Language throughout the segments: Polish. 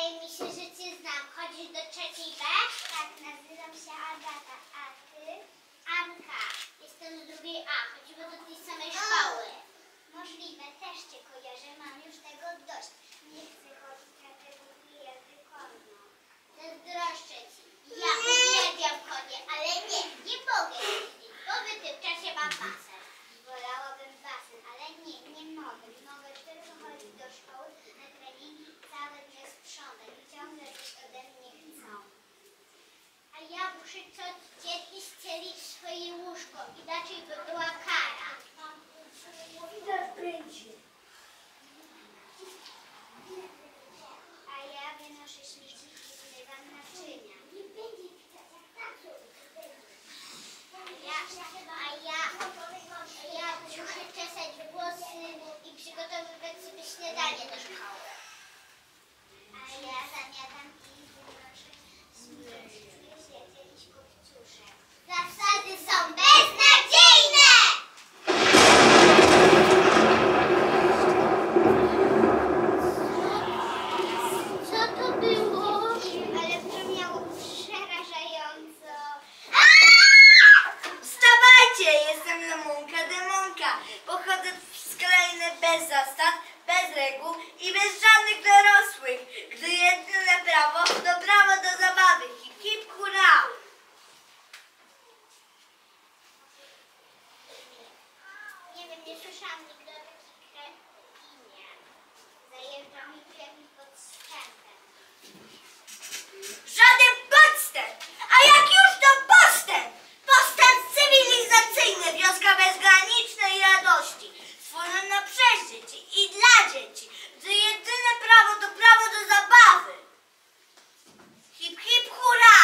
Wydaje mi się, że cię znam. Chodzisz do trzeciej B? Tak, nazywam się Agata. A ty? Anka. Jestem z drugiej A. Chodzimy do tej samej szkoły. Możliwe, też cię kojarzę. Mam już tego dość. Nie chcę chodzić na tego jazdy konno. Zazdroszczę ci. Ja uwielbiam konie, ale nie mogę jeździć, bo w tym czasie mam basen. Wolałabym basen, ale nie mogę. Mogę tylko chodzić do szkoły na treningi, całe dnie sprzątać i ciągle coś ode mnie chcą. A ja muszę co dzień ścielić swoje łóżko, inaczej by była kara. A ja wynoszę śmieci i zmywam naczynia. Nie będzie widać, jak tak sobie A ja muszę czesać włosy i przygotowywać sobie śniadanie do szkoły. A ja zamiatam i wynoszę śmieci. Czuję się jak jakiś kopciuszek. Zasady są beznadziejne! Co to było? Ale brzmiało przerażająco. Wstawajcie! Jestem Lemonka Demonka. Pochodzę z krainy bez zasad, bez reguł i bez żadnych dorosłych. Gdy jedyne prawo to prawo do zabawy. Hip hip hurra! Nie wiem, nie słyszałam nigdy o takiej krainie. Zajeżdża mi tu jakimś podstępem. Żaden podstęp! A jak już to postęp! Postęp cywilizacyjny, wioska bezgranicznej radości, stworzona przez dzieci i dla dzieci, gdy jedyne prawo to prawo do zabawy. Hip hip hurra!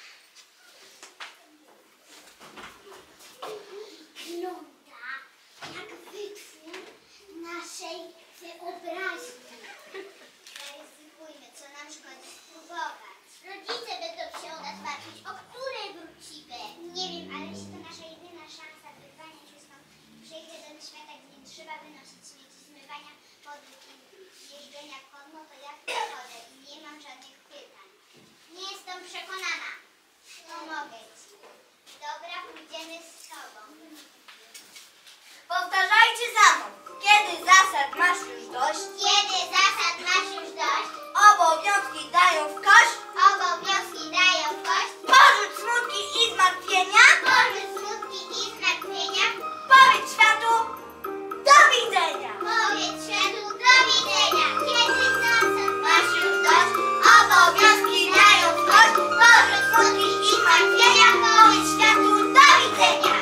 Wygląda jak wytwór naszej wyobraźni. Zaryzykujmy, co nam szkodzi spróbować. Rodzice będą się o nas martwić, o której wrócimy. Nie wiem, ale jeśli to nasza jedyna szansa wyrwania się stąd, przejdzie do świata, gdzie nie trzeba wynosić śmieci, zmywania podróg i jeżdżenia konno, to ja w to chodzę i nie mam żadnych pytań. Nie jestem przekonana. Pomogę ci. Dobra, pójdziemy z tobą. Powtarzajcie za mną. Kiedy zasad masz już dość, Kiedy zasad masz już dość, obowiązki dają w kość, obowiązki dają w kość, porzuć smutki i zmartwienia, porzuć smutki i zmartwienia, powiedz światu do widzenia. powiedz światu do widzenia. Kiedy zasad Masz już dość, obowiązki dają w kość, porzuć smutki i zmartwienia, powiedz światu do widzenia.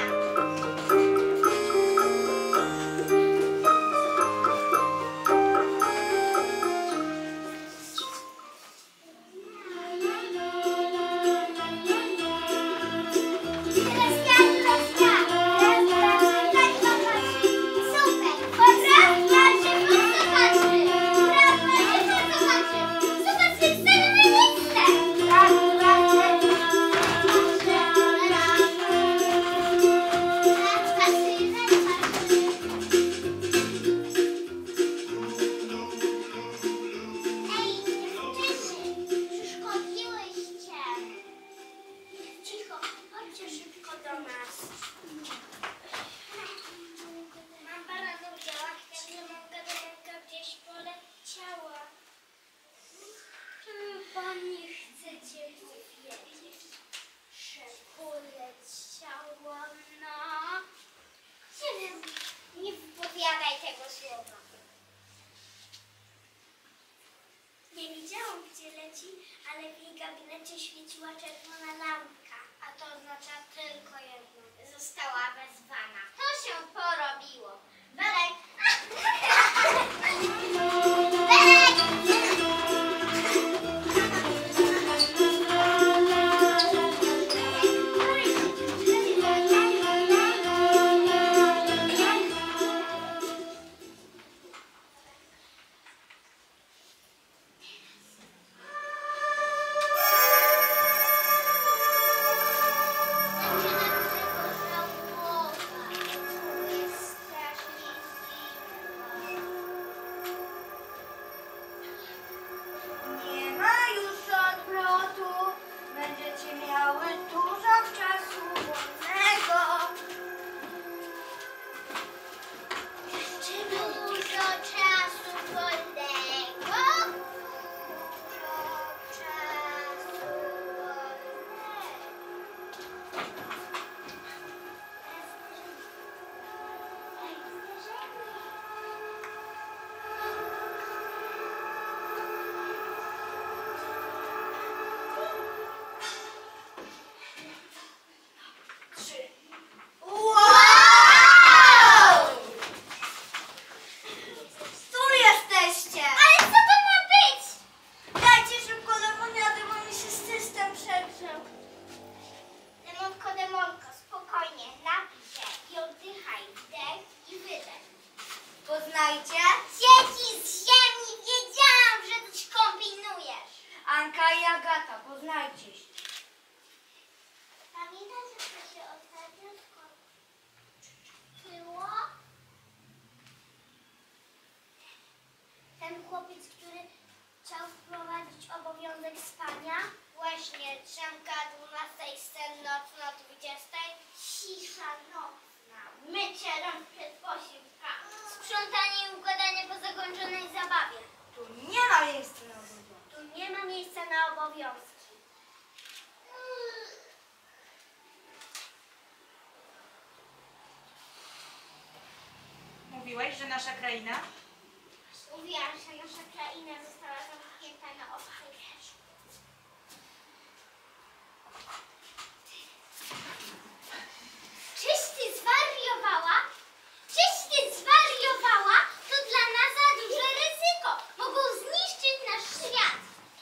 Nie widziałam, gdzie leci, ale w jej gabinecie świeciła czerwona lampka. A to oznacza tylko jedno. Została wezwana. To się porobiło. Belek! Zaczynam tego żałować. Jest strasznie Anka i Agata, poznajcie się. Pamiętasz, że to się ostatnio skończyło? Ten chłopiec, który chciał wprowadzić obowiązek spania? Właśnie, drzemka 12, sen nocna 20. Cisza nocna, mycie rąk przed posiłkami, sprzątanie i układanie po zakończonej zabawie. Tu nie ma miejsca na obowiązek. Tu nie ma miejsca na obowiązki. Mówiłeś, że nasza kraina? Mówiłam, że nasza kraina została zamknięta na obcych wierzch. Czyś ty zwariowała? Czyś ty zwariowała? To dla nas za duże ryzyko. Mogą zniszczyć nasz świat.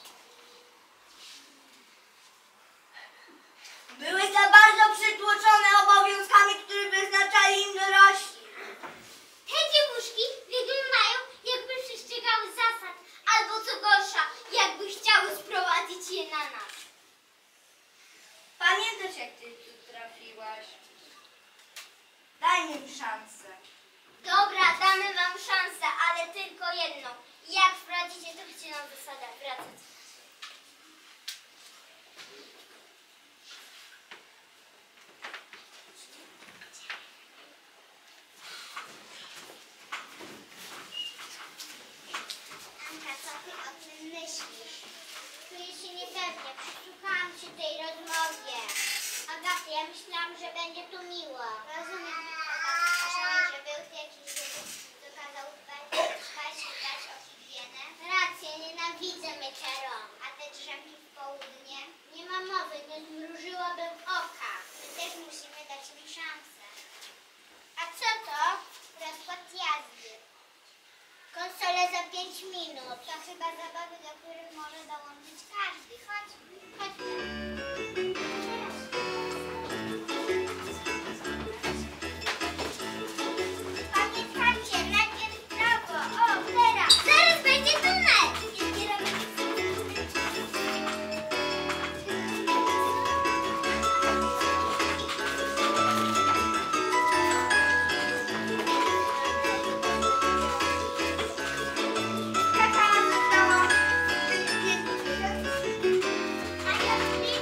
Były za bardzo przytłoczone obowiązkami, które wyznaczali im dorośli. Te dziewuszki wyglądają, jakby przestrzegały zasad, albo co gorsza, jakby chciały sprowadzić je na nas. Pamiętasz, jak ty tu trafiłaś? Daj im szansę. Dobra, damy wam szansę, ale tylko jedną. Jak wprowadzicie, to chcecie nam zasadę wracać. Anka, co ty o tym myślisz? Czuję się niepewnie, przysłuchałam się tej rozmowie. Agaty, ja myślałam, że będzie tu miło. Rozumiem, słyszałeś, że był tu jakiś dokazał dbać o higienę? Rację, nienawidzę mycia rąk. A te drzemki w południe? Nie ma mowy, nie zmrużyłabym oka. My też musimy dać im szansę. A co to? Rozkład jazdy. Konsole za 5 minut. To chyba zabawy, do których może dołączyć każdy. Chodźmy. Chodźmy. Pamiętajcie, najpierw w prawo. O, teraz. Zaraz będzie tunel. A ja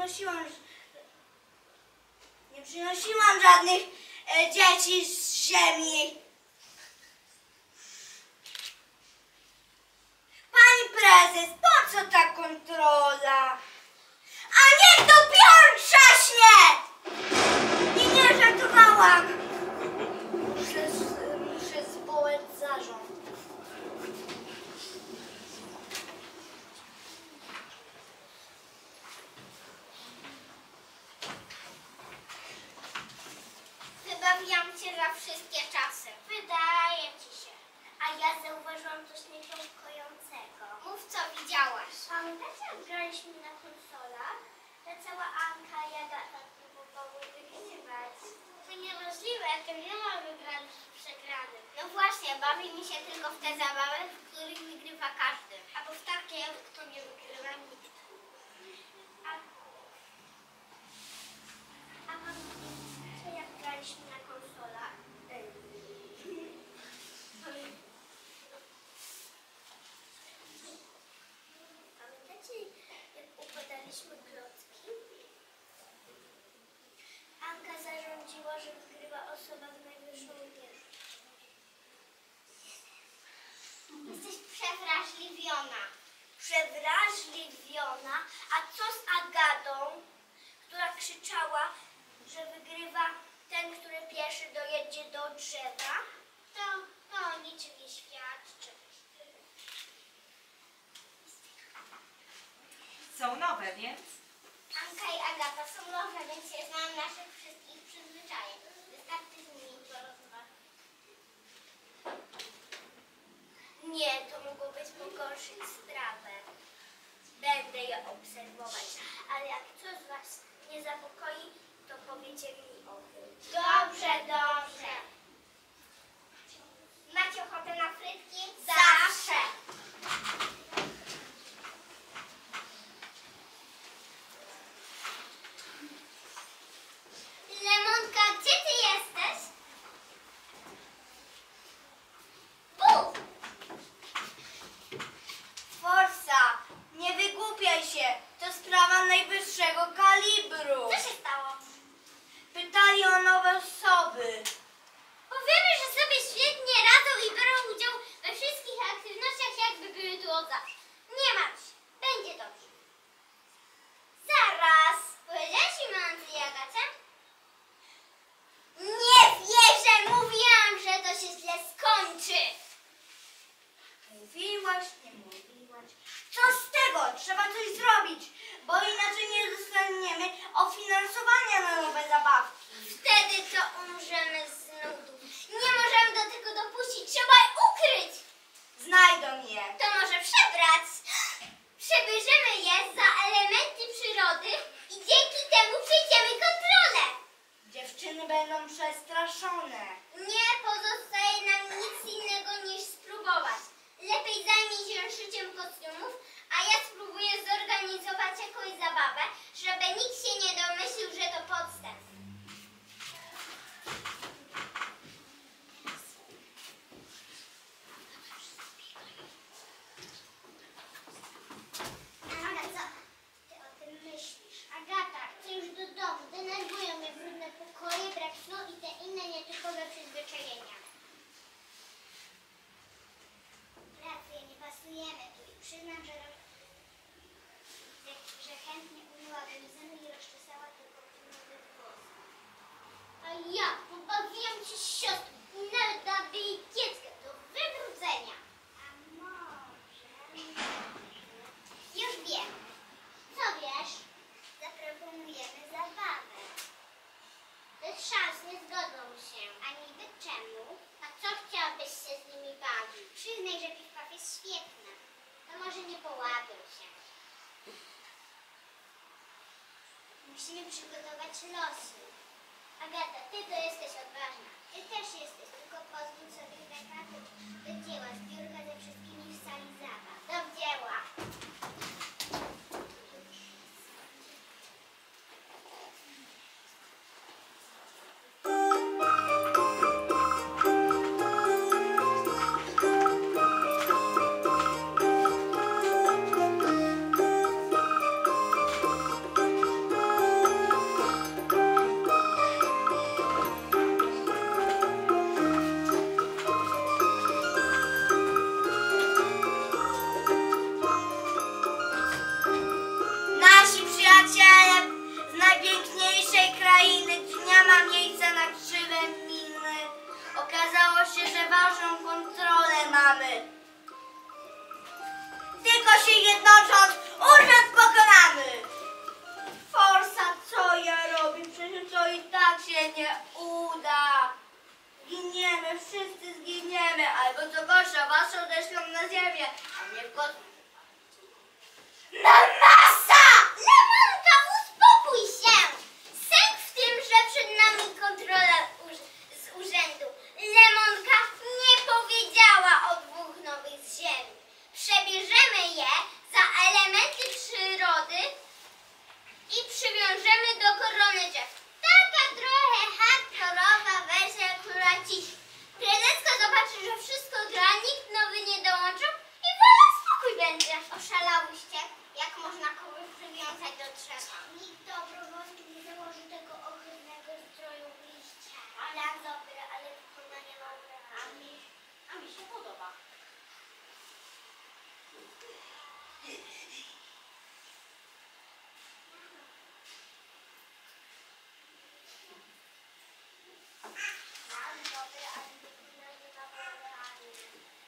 przynosiłam żadnych dzieci z ziemi. Pani prezes, po co ta kontrola? A niech to piorun trzaśnie! Nie żartowałam. Muszę zwołać zarząd. Wybawiłam cię za wszystkie czasy. Wydaje ci się. A ja zauważyłam coś niepokojącego. Mów, co widziałaś. Pamiętacie, jak graliśmy na konsolach? Ta cała Anka i Agata próbowały wygrywać. To niemożliwe, to nie ma wygranych i przegranych. No właśnie, bawi mi się tylko w te zabawy, w których wygrywa każdy. Albo w takie, kto nie wygrywa nikt. A pamiętacie, jak graliśmy na konsolach? Pamiętacie, jak układaliśmy klocki? Anka zarządziła, że wygrywa osoba z najwyższą wieżą. Jesteś przewrażliwiona. Przewrażliwiona? A co z Agatą, która krzyczała, że wygrywa ten, który pierwszy dojedzie do drzewa? To o niczym nie świadczy. Są nowe, więc? Anka i Agata są nowe, więc ja znam naszych wszystkich przyzwyczajeń. Wystarczy z nimi porozmawiać. Nie, to mogłoby pogorszyć sprawę. Będę je obserwować, ale jak coś was nie zapokoi, to powiecie mi o tym. Dobrze, dobrze. Macie ochotę na frytki? Zawsze. Lemonka, gdzie ty jesteś? Buf! Forsa, nie wygłupiaj się. To sprawa najwyższego kalibru. Co się stało? Pytali o nowe osoby. Powiemy, że sobie świetnie radzą i biorą udział we wszystkich aktywnościach, jakby były tu od zawsze. Nie martw się, będzie dobrze. Zaraz! Powiedziałaś im o Andrze i Agacie? Nie wierzę! Mówiłam, że to się źle skończy! Mówiłaś, nie mówiłaś. Co z tego? Trzeba coś zrobić, bo inaczej nie dostaniemy ofinansowania na nowe zabawki. Wtedy to umrzemy z nudów. Nie możemy do tego dopuścić, trzeba je ukryć! Znajdą je. To może przebrać. Przebierzemy je za elementy przyrody i dzięki temu przejdziemy kontrolę. Dziewczyny będą przestraszone. Nie pozostaje nam nic innego niż spróbować. Lepiej zajmij się szyciem kostiumów, a ja spróbuję zorganizować jakąś zabawę, żeby nikt się nie domyślił, że to podstęp. Aga, co ty o tym myślisz? Agata, chcę już do domu. Denerwują mnie brudne pokoje, brak snu i te inne nietypowe przyzwyczajenia. Raczej nie pasujemy tu i przyznam, że chętnie umyłabym zęby i rozczesała tylko nowy włos. A ja pobawiłam się z siostrą i nawet dałam jej kieckę do wybrudzenia. A może... Już wiem. Co wiesz? Zaproponujemy zabawę. Bez szans nie zgodzą się. A niby czemu? A co chciałabyś się z nimi bawić? Przyznaj, że piw-paw jest świetna. To może nie połapią się. Musimy przygotować losy. Agata, ty to jesteś odważna. Ty też jesteś, tylko pozwól sobie zakazać do dzieła. Zbiórka ze wszystkimi w sali zabaw. Do dzieła. mamy. Tylko się jednocząc, urząd pokonamy. Forsa, co ja robię? Przecież to i tak się nie uda. Giniemy, wszyscy zginiemy, albo co gorsza, was odeślą na ziemię, a mnie w kosmos. Na masa! Lemonka, uspokój się! Sęk w tym, że przed nami kontrola z urzędu. Lemonka nie powiedziała o 2 nowych z ziemi. Przebierzemy je za elementy przyrody i przywiążemy do korony drzew. Taka trochę hardkorowa wersja Króla Ciszy. Prezeska zobaczy, że wszystko gra, nikt nowy nie dołączył i wolę spokój będzie. Oszalałyście, jak można kogoś przywiązać do drzewa. Nikt dobrowolnie nie założy tego ohydnego stroju w liście. Plan dobry, ale wykonanie dobre. A mi się podoba. Plan dobry, ale wykonanie dobre.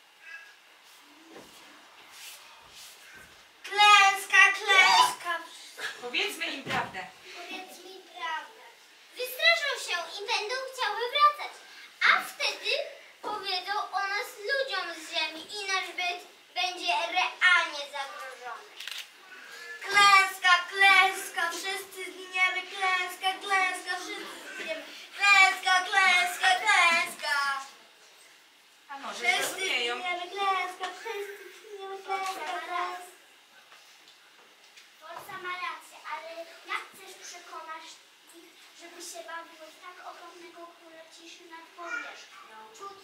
Klęska, klęska. Powiedzmy im prawdę. Powiedz mi prawdę. Wystraszą się i będą chciały wracać. A wtedy powiedzą o nas ludziom z ziemi i nasz byt będzie realnie zagrożony. Klęska, klęska, wszyscy zginiemy, klęska, klęska, wszyscy zginiemy, klęska, klęska, klęska. A może Wszyscy zrozumieją. zginiemy, klęska, wszyscy zginiemy, klęska, klęska. Forsa ma rację, ale jak chcesz przekonać ich, żeby się bawiło w tak ogromnego króla ciszy nad powierzchnią? Czuć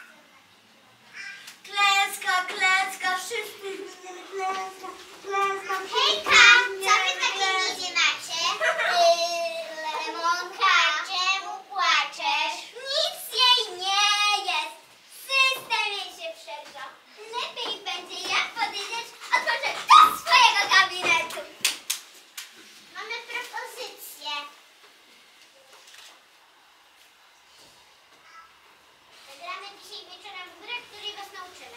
Klęska, klęska, wszyscy zginiemy, klęska, klęska. Hejka! Co wy takie mizie macie? Lemonka, czemu płaczesz? Nic jej nie jest. System jej się przegrzał. Lepiej będzie, jak podejdziesz, otworzyć do swojego gabinetu. Mamy propozycję. Zagramy dzisiaj wieczorem w grę, której was nauczymy.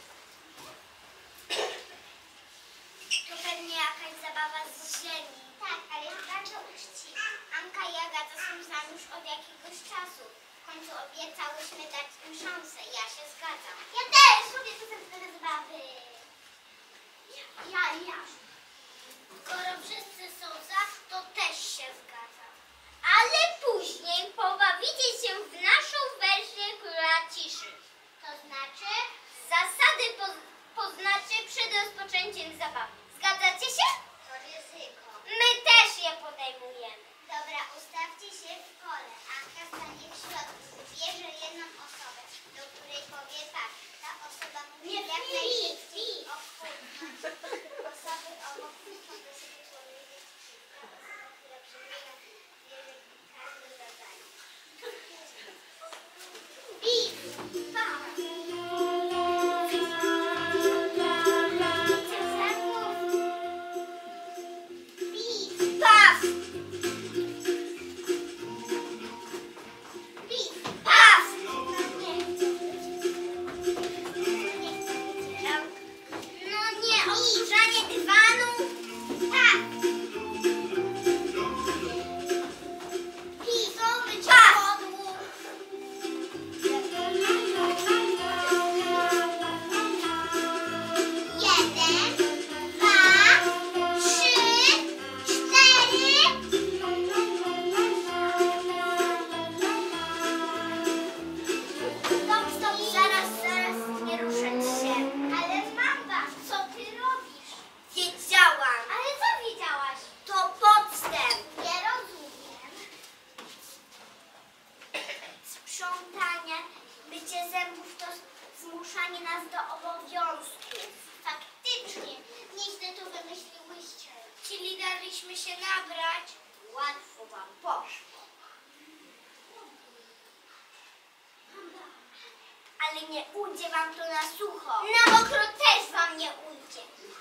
To pewnie jakaś zabawa z ziemi. Tak, ale jest bardzo uczciwa. Anka i Agata są z nami już od jakiegoś czasu. W końcu obiecałyśmy dać im szansę. Ja się zgadzam. Ja też lubię te zabawy. Ja. Skoro wszyscy są za, to też się zgadzam. Ale później pobawicie się w naszą wersję Króla Ciszy. To znaczy? Zasady poznacie przed rozpoczęciem zabawy. Zgadzacie się? To ryzyko. My też je podejmujemy. Dobra, ustawcie się w kole. Anka stanie w środku. Wybierze jedną osobę, do której powie tak. Ta osoba musi jak najszybciej odpłynąć. Osoby obok muszą do siebie powiedzieć. Ta osoba, która przegrywa, wie, że każdy zadanie. No nie, obsłużanie dywanu. Tak. Mycie podłóg. Jeden, dwa, trzy, cztery. Stop, zaraz, nie ruszać się. Ale mama, co ty robisz? Wiedziałam, Ale co wiedziałaś? to podstęp. Nie rozumiem. Sprzątanie, mycie zębów to zmuszanie nas do obowiązków. Faktycznie, nieźle to wymyśliłyście. Czyli daliśmy się nabrać. Łatwo wam poszło. Ale nie ujdzie wam to na sucho. Na mokro też wam nie ujdzie.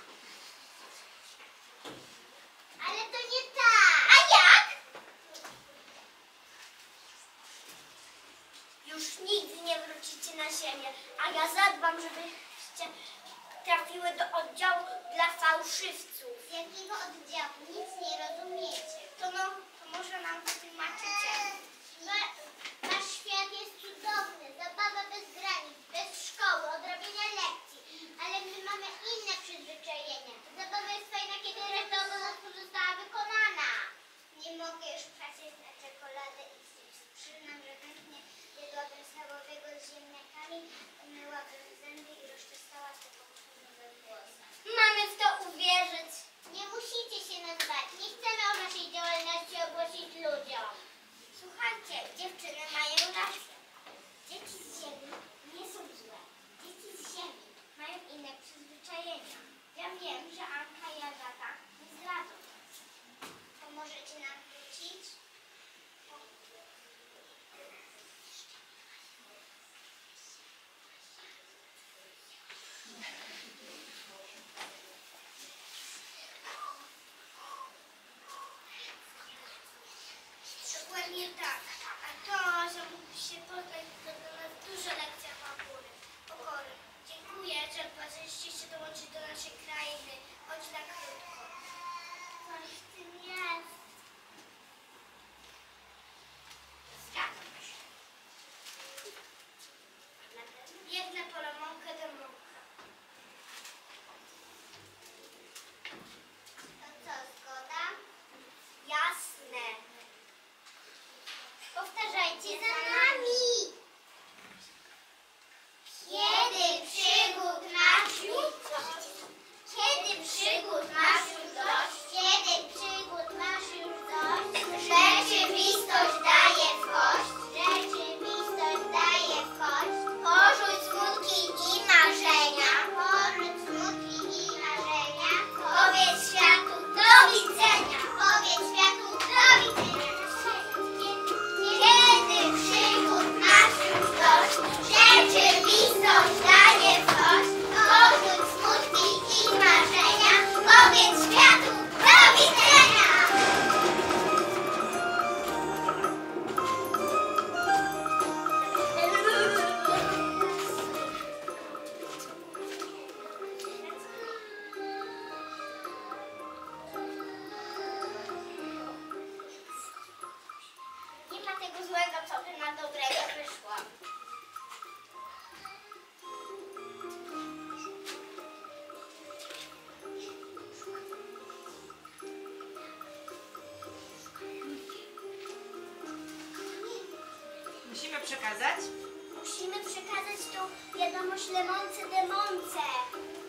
Ale to nie tak. A jak? Już już nigdy nie wrócicie na ziemię, a ja zadbam, żebyście trafiły do oddziału dla fałszywców. Z jakiego oddziału? Nic nie rozumiecie. To może nam wytłumaczycie. Nasz świat jest cudowny, zabawa bez granic, bez szkoły, odrobienia lekcji, ale my mamy inne przyzwyczajenia. Zabawa jest fajna, kiedy reszta obowiązków została wykonana. Nie mogę już patrzeć na czekoladę i zjeść. Przyznam, że chętnie jadłabym schabowego z ziemniakami, myłabym zęby i rozczesała te pokrzywione włosy. Mamy w to uwierzyć. Nie musicie się nas bać. Nie chcemy o naszej działalności ogłosić ludziom. Słuchajcie, dziewczyny mają rację. Dzieci z ziemi nie są złe. Dzieci z ziemi mają inne przyzwyczajenia. Ja wiem, że Anka i Agata nie zdradzą nas. Pomożecie nam wrócić? Dokładnie tak. A to, że mógł się poddać, to dla nas duża lekcja pokory. Dziękuję, że odważyliście się dołączyć do naszej krainy, choć na krótko. Coś w tym jest. Zgadzam się. Biegnę po lemąkę do mąka. To co, zgoda? Jasne. Powtarzajcie za nami. Kiedy przygód masz już dość? Kiedy przygód masz już dość? Kiedy przygód masz już dość? Rzeczywistość daje w kość. Rzeczywistość daje w kość. Porzuć smutki i marzenia. Porzuć smutki i marzenia. Powiedz światu do widzenia. Powiedz światu do widzenia. Kiedy przygód masz już dość, rzeczywistość daje w kość. Porzuć smutki i marzenia, powiedz światu do widzenia. Nie ma tego złego, co by na dobrego wyszło. Musimy przekazać. Musimy przekazać tą wiadomość Lemonce Demonce.